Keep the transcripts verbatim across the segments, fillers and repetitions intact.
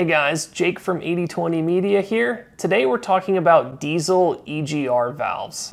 Hey guys, Jake from eighty twenty Media here. Today we're talking about diesel E G R valves.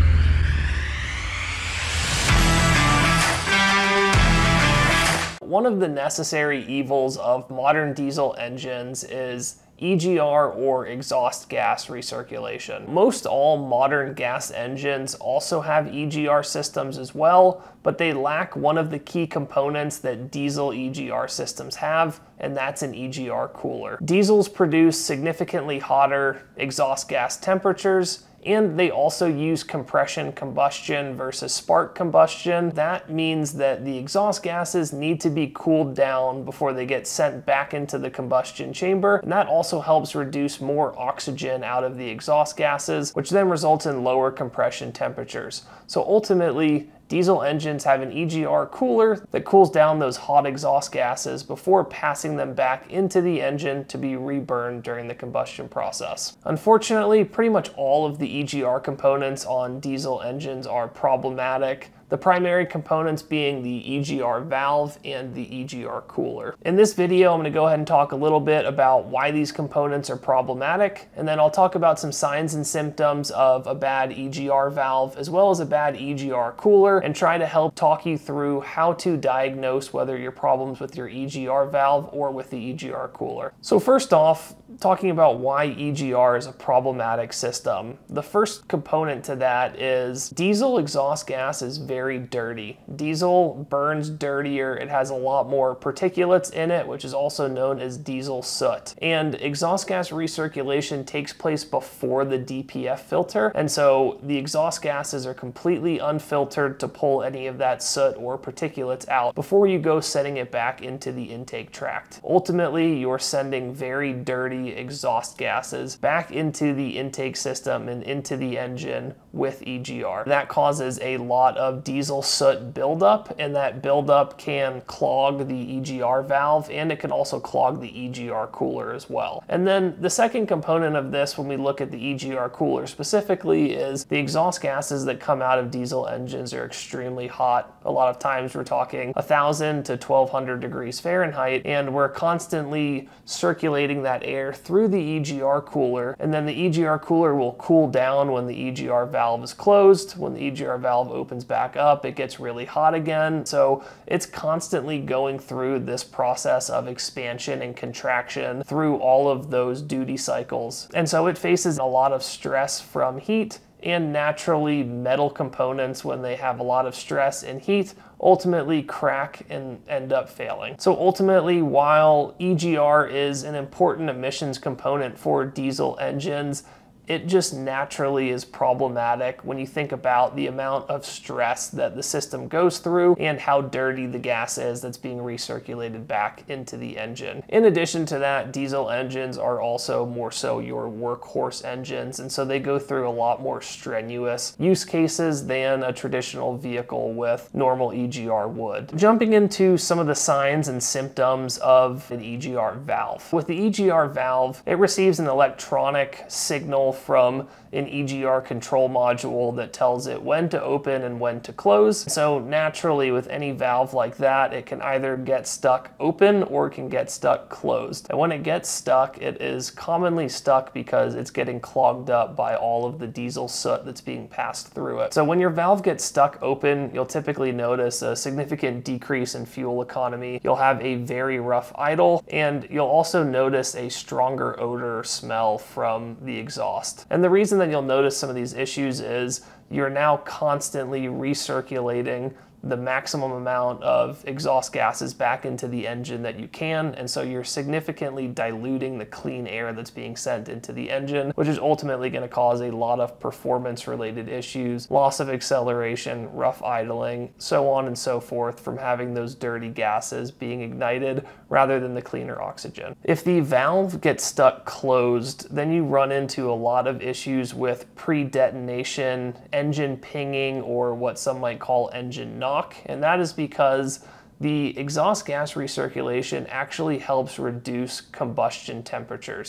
One of the necessary evils of modern diesel engines is E G R, or exhaust gas recirculation. Most all modern gas engines also have E G R systems as well, but they lack one of the key components that diesel E G R systems have, and that's an E G R cooler. Diesels produce significantly hotter exhaust gas temperatures, and they also use compression combustion versus spark combustion. That means that the exhaust gases need to be cooled down before they get sent back into the combustion chamber, and that also helps reduce more oxygen out of the exhaust gases, which then results in lower compression temperatures. So ultimately, diesel engines have an E G R cooler that cools down those hot exhaust gases before passing them back into the engine to be reburned during the combustion process. Unfortunately, pretty much all of the E G R components on diesel engines are problematic, the primary components being the E G R valve and the E G R cooler. In this video, I'm going to go ahead and talk a little bit about why these components are problematic, and then I'll talk about some signs and symptoms of a bad E G R valve as well as a bad E G R cooler, and try to help talk you through how to diagnose whether your problems with your E G R valve or with the E G R cooler. So first off, talking about why E G R is a problematic system. The first component to that is diesel exhaust gas is very very dirty. Diesel burns dirtier. It has a lot more particulates in it, which is also known as diesel soot. And exhaust gas recirculation takes place before the D P F filter, and so the exhaust gases are completely unfiltered to pull any of that soot or particulates out before you go setting it back into the intake tract. Ultimately, you're sending very dirty exhaust gases back into the intake system and into the engine with E G R. That causes a lot of diesel soot buildup, and that buildup can clog the E G R valve, and it can also clog the E G R cooler as well. And then the second component of this, when we look at the E G R cooler specifically, is the exhaust gases that come out of diesel engines are extremely hot. A lot of times we're talking one thousand to twelve hundred degrees Fahrenheit, and we're constantly circulating that air through the E G R cooler, and then the E G R cooler will cool down when the E G R valve is closed. When the E G R valve opens back up, it gets really hot again. So it's constantly going through this process of expansion and contraction through all of those duty cycles. And so it faces a lot of stress from heat, and naturally metal components, when they have a lot of stress and heat, ultimately crack and end up failing. So ultimately, while E G R is an important emissions component for diesel engines, it just naturally is problematic when you think about the amount of stress that the system goes through and how dirty the gas is that's being recirculated back into the engine. In addition to that, diesel engines are also more so your workhorse engines, and so they go through a lot more strenuous use cases than a traditional vehicle with normal E G R would. Jumping into some of the signs and symptoms of an E G R valve. With the E G R valve, it receives an electronic signal from an E G R control module that tells it when to open and when to close. So naturally, with any valve like that, it can either get stuck open or it can get stuck closed. And when it gets stuck, it is commonly stuck because it's getting clogged up by all of the diesel soot that's being passed through it. So when your valve gets stuck open, you'll typically notice a significant decrease in fuel economy. You'll have a very rough idle, and you'll also notice a stronger odor or smell from the exhaust. And the reason that you'll notice some of these issues is you're now constantly recirculating the maximum amount of exhaust gases back into the engine that you can, and so you're significantly diluting the clean air that's being sent into the engine, which is ultimately going to cause a lot of performance related issues, loss of acceleration, rough idling, so on and so forth, from having those dirty gases being ignited rather than the cleaner oxygen. If the valve gets stuck closed, then you run into a lot of issues with pre-detonation, engine pinging, or what some might call engine knock. And that is because the exhaust gas recirculation actually helps reduce combustion temperatures.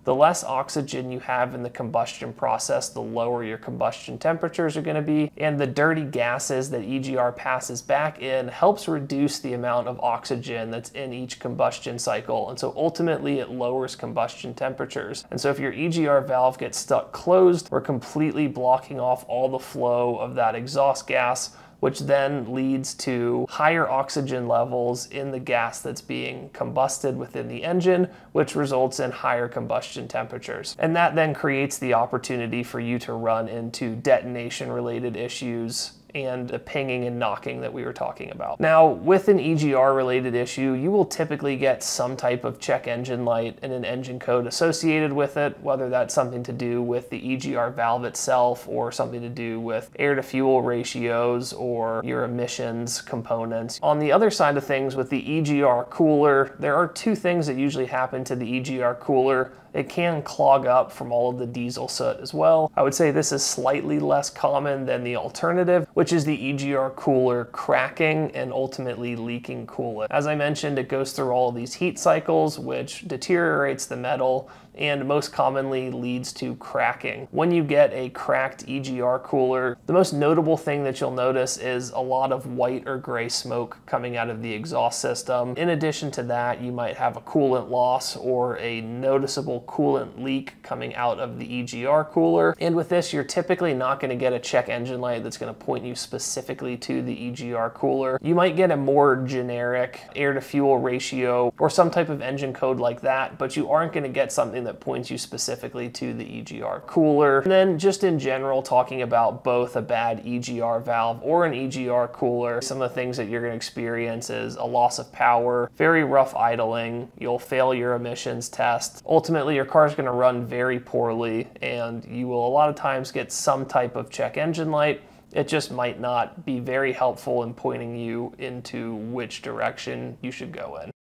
The less oxygen you have in the combustion process, the lower your combustion temperatures are going to be, and the dirty gases that E G R passes back in helps reduce the amount of oxygen that's in each combustion cycle, and so ultimately it lowers combustion temperatures. And so if your E G R valve gets stuck closed, we're completely blocking off all the flow of that exhaust gas, which then leads to higher oxygen levels in the gas that's being combusted within the engine, which results in higher combustion temperatures. And that then creates the opportunity for you to run into detonation-related issues and the pinging and knocking that we were talking about. Now, with an E G R related issue, you will typically get some type of check engine light and an engine code associated with it, whether that's something to do with the E G R valve itself or something to do with air to fuel ratios or your emissions components. On the other side of things, with the E G R cooler, there are two things that usually happen to the E G R cooler. It can clog up from all of the diesel soot as well. I would say this is slightly less common than the alternative, which is the E G R cooler cracking and ultimately leaking coolant. As I mentioned, it goes through all of these heat cycles, which deteriorates the metal and most commonly leads to cracking. When you get a cracked E G R cooler, the most notable thing that you'll notice is a lot of white or gray smoke coming out of the exhaust system. In addition to that, you might have a coolant loss or a noticeable coolant leak coming out of the E G R cooler. And with this, you're typically not going to get a check engine light that's going to point you specifically to the E G R cooler. You might get a more generic air to fuel ratio or some type of engine code like that, but you aren't going to get something that points you specifically to the E G R cooler. And then just in general, talking about both a bad E G R valve or an E G R cooler, some of the things that you're going to experience is a loss of power, very rough idling, you'll fail your emissions test. Ultimately, your car is going to run very poorly and you will a lot of times get some type of check engine light. It just might not be very helpful in pointing you into which direction you should go in.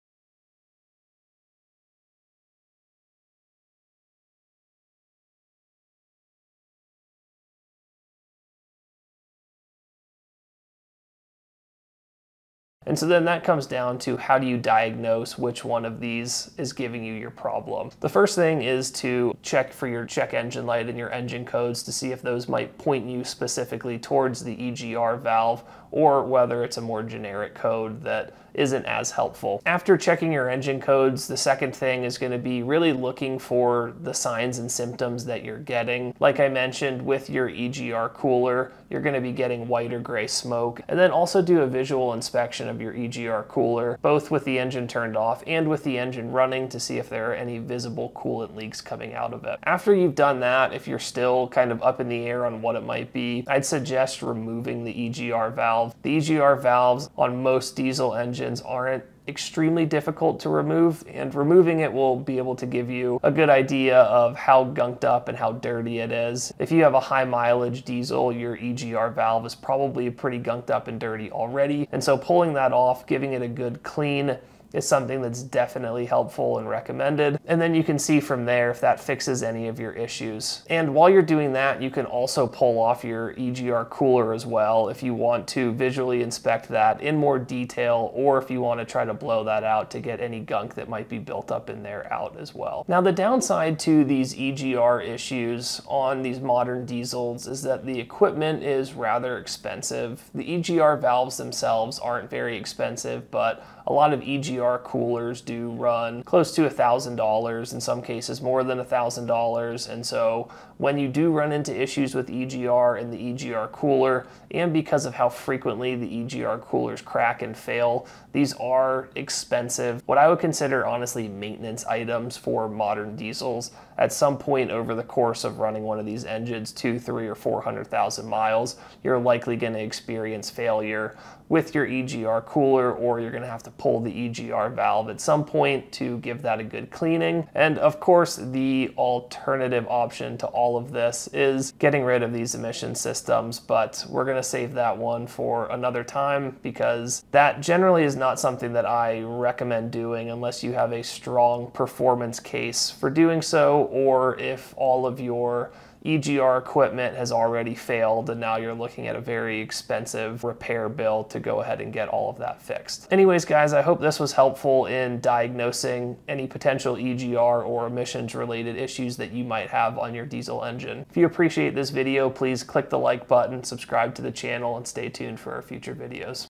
And so then that comes down to how do you diagnose which one of these is giving you your problem. The first thing is to check for your check engine light and your engine codes to see if those might point you specifically towards the E G R valve or whether it's a more generic code that isn't as helpful. After checking your engine codes, the second thing is going to be really looking for the signs and symptoms that you're getting. Like I mentioned, with your E G R cooler, you're going to be getting white or gray smoke. And then also do a visual inspection of your E G R cooler, both with the engine turned off and with the engine running, to see if there are any visible coolant leaks coming out of it. After you've done that, if you're still kind of up in the air on what it might be, I'd suggest removing the E G R valve. The E G R valves on most diesel engines aren't extremely difficult to remove, and removing it will be able to give you a good idea of how gunked up and how dirty it is. If you have a high mileage diesel, your E G R valve is probably pretty gunked up and dirty already, and so pulling that off, giving it a good clean, is something that's definitely helpful and recommended. And then you can see from there if that fixes any of your issues. And while you're doing that, you can also pull off your E G R cooler as well if you want to visually inspect that in more detail, or if you want to try to blow that out to get any gunk that might be built up in there out as well. Now, the downside to these E G R issues on these modern diesels is that the equipment is rather expensive. The E G R valves themselves aren't very expensive, but a lot of E G R coolers do run close to a thousand dollars, in some cases more than a thousand dollars. And so when you do run into issues with E G R and the E G R cooler, and because of how frequently the E G R coolers crack and fail, these are expensive, what I would consider honestly maintenance items for modern diesels. At some point over the course of running one of these engines, two, three, or four hundred thousand miles, you're likely going to experience failure with your E G R cooler, or you're going to have to pull the E G R valve at some point to give that a good cleaning. And of course, the alternative option to all of this is getting rid of these emission systems, but we're going to save that one for another time, because that generally is not something that I recommend doing unless you have a strong performance case for doing so, or if all of your E G R equipment has already failed, and now you're looking at a very expensive repair bill to go ahead and get all of that fixed. Anyways, guys, I hope this was helpful in diagnosing any potential E G R or emissions related issues that you might have on your diesel engine. If you appreciate this video, please click the like button, subscribe to the channel, and stay tuned for our future videos.